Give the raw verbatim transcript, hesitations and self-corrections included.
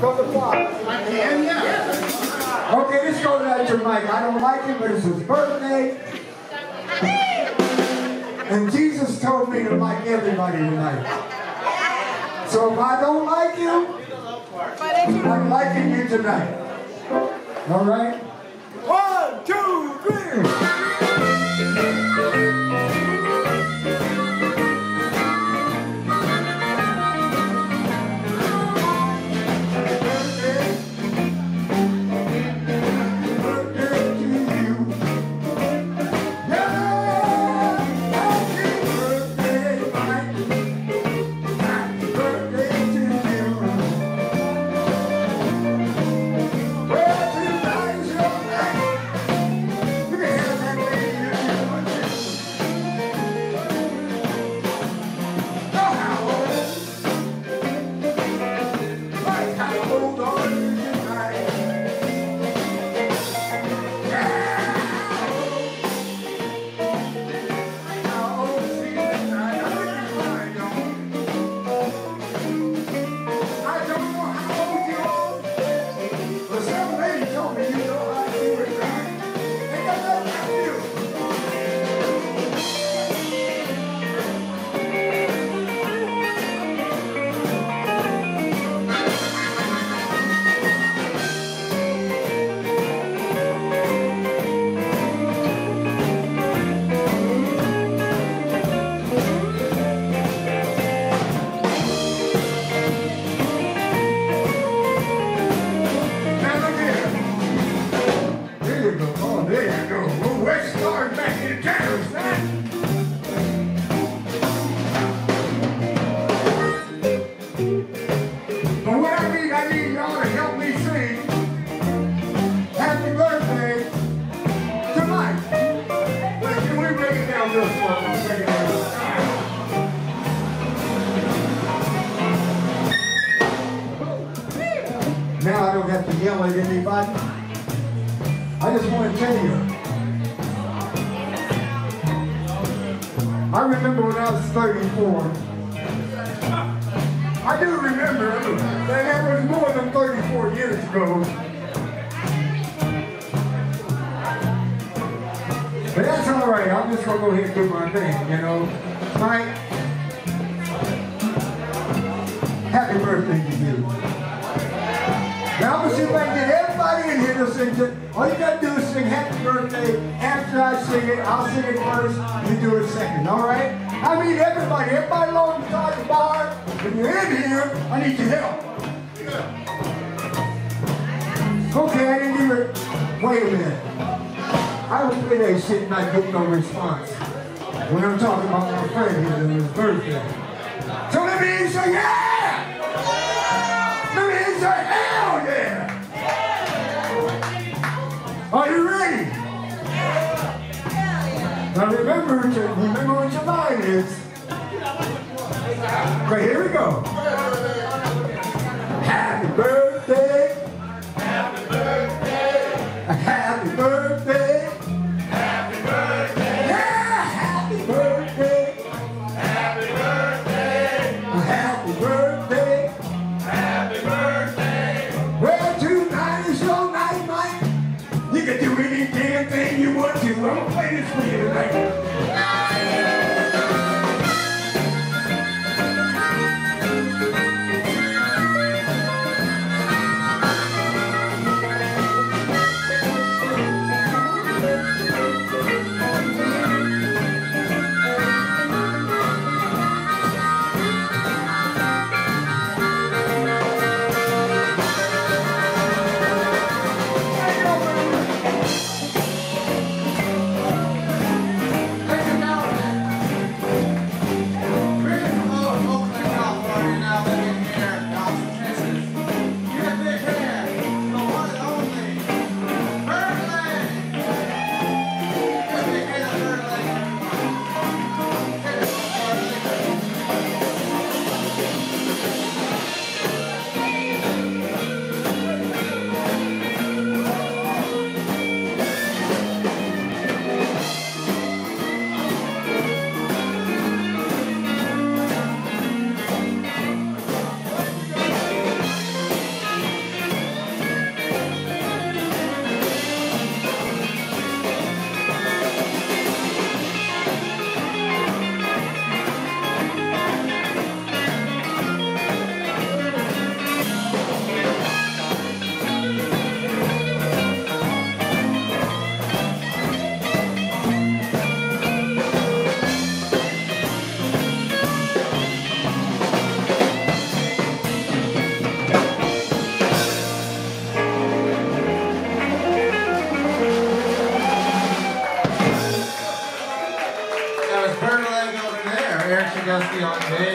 from the choir? I can, yeah. Okay, let's go to that to Mike. I don't like him, but it's his birthday. And Jesus told me to like everybody tonight. So if I don't like you, I'm liking you tonight. All right? One, two, three. Now I don't have to yell at anybody. I just want to tell you. I remember when I was thirty-four. I do remember that that was more than thirty-four years ago. But that's all right. I'm just going to go ahead and do my thing, you know. Mike, happy birthday to you. Now I'm going to see if I can get everybody in here to sing it. All you got to do is sing happy birthday. After I sing it, I'll sing it first, you do it second, all right? I mean everybody, everybody along the side of the bar, when you're in here, I need your help. Okay, I didn't do it. Wait a minute. I was play that shit and I get no response when I'm talking about my friend here and his birthday. So let me hear you say, yeah! Let me hear you say, hell yeah! Are you ready? Now remember, remember what your line is. Okay, here we go. Happy birthday. Happy birthday. Happy birthday. Happy birthday. Yeah, happy birthday. Happy birthday. Happy birthday. Happy birthday. Well, tonight is your night, Mike. You can do any damn thing you want to. I'm gonna play this for you tonight. young day.